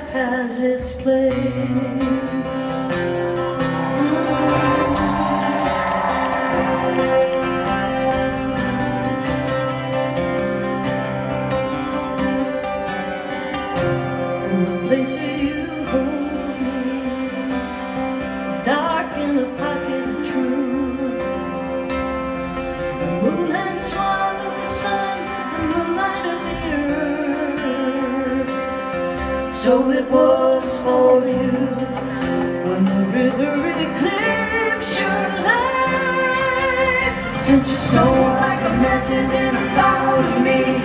life has its place. And the place where you hold me is dark in a pocket of truth. The moonlight swallowed the sun and the light of the earth. So it was for you when the river eclipsed your light. Sent your soul like a message in a bottle to me.